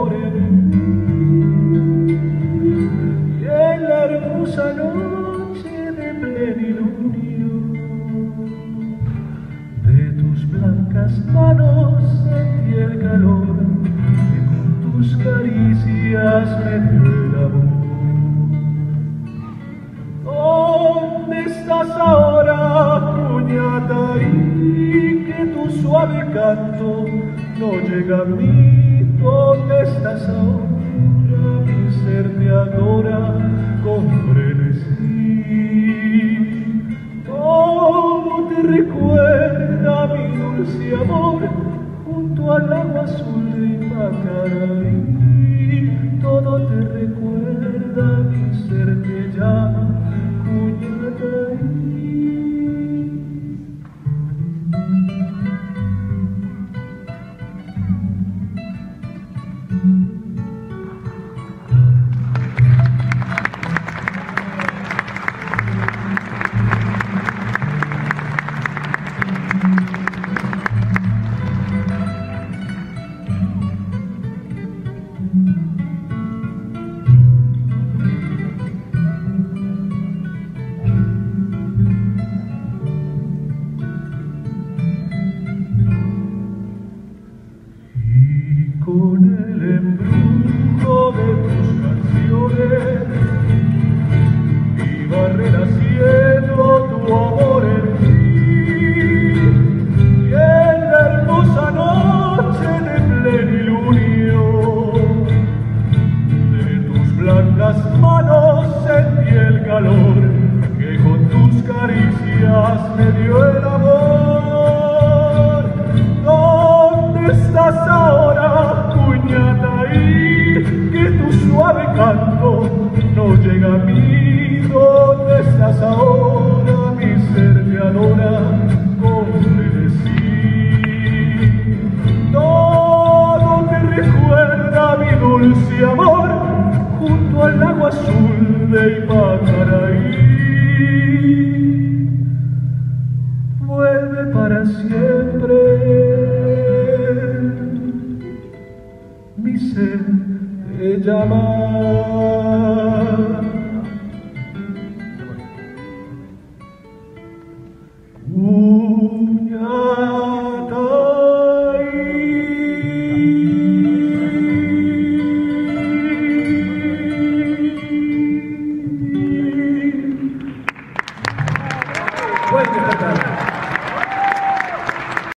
amor en mí. Y en la hermosa noche de plenilunio de tus blancas manos sentí el calor que con tus caricias me dio el amor. ¿Dónde estás ahora, Puñataí? Que tu suave canto no llega a mí. ¿Dónde estás ahora? Mi ser te adora con frenesí. Todo te recuerda mi dulce amor junto al agua azul de Ipacaraí. Todo te recuerda, mi ser te llama Puñataí. Con el embrujo de tus canciones iba renaciendo tu amor en mí. Y en la hermosa noche de plenilunio de tus blancas manos sentí el calor que con tus caricias me dio el amor. ¿Dónde estás ahora, Puñataí? Que tu suave canto no llega a mí. ¿Dónde estás ahora? Mi ser te adora con frenesí. Todo te recuerda mi dulce amor junto al lago azul de Ipacaraí. Vuelve para siempre, mi ser te llama. Pueden despertar.